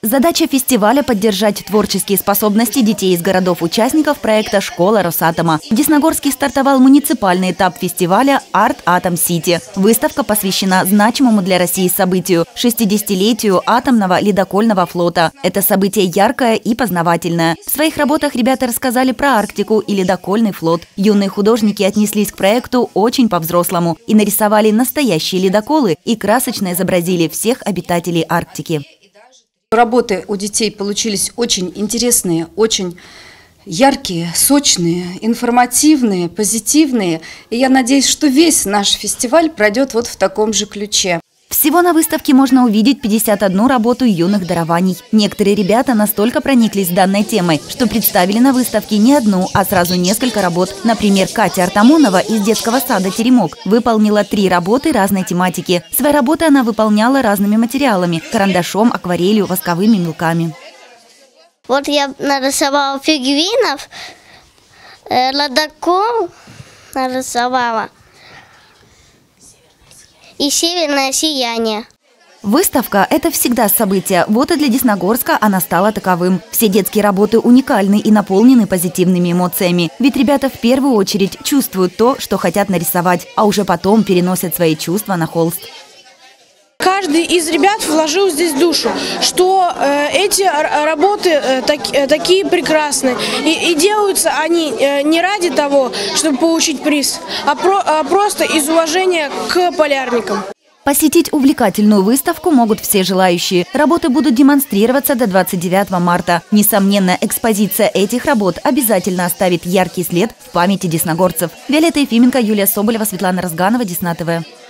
Задача фестиваля – поддержать творческие способности детей из городов-участников проекта «Школа Росатома». В Десногорске стартовал муниципальный этап фестиваля «Арт Атом Сити». Выставка посвящена значимому для России событию – 60-летию атомного ледокольного флота. Это событие яркое и познавательное. В своих работах ребята рассказали про Арктику и ледокольный флот. Юные художники отнеслись к проекту очень по-взрослому и нарисовали настоящие ледоколы и красочно изобразили всех обитателей Арктики. Работы у детей получились очень интересные, очень яркие, сочные, информативные, позитивные. И я надеюсь, что весь наш фестиваль пройдет вот в таком же ключе. Всего на выставке можно увидеть 51 работу юных дарований. Некоторые ребята настолько прониклись данной темой, что представили на выставке не одну, а сразу несколько работ. Например, Катя Артамонова из детского сада «Теремок» выполнила 3 работы разной тематики. Свои работы она выполняла разными материалами – карандашом, акварелью, восковыми мелками. Вот я нарисовала пингвинов, ледокол нарисовала. И северное сияние. Выставка – это всегда событие. Вот и для Десногорска она стала таковым. Все детские работы уникальны и наполнены позитивными эмоциями. Ведь ребята в первую очередь чувствуют то, что хотят нарисовать, а уже потом переносят свои чувства на холст. Каждый из ребят вложил здесь душу, что эти работы такие прекрасные. И делаются они не ради того, чтобы получить приз, а просто из уважения к полярникам. Посетить увлекательную выставку могут все желающие. Работы будут демонстрироваться до 29 марта. Несомненно, экспозиция этих работ обязательно оставит яркий след в памяти десногорцев. Виолетта Ефименко, Юлия Соболева, Светлана Разганова, Десна ТВ.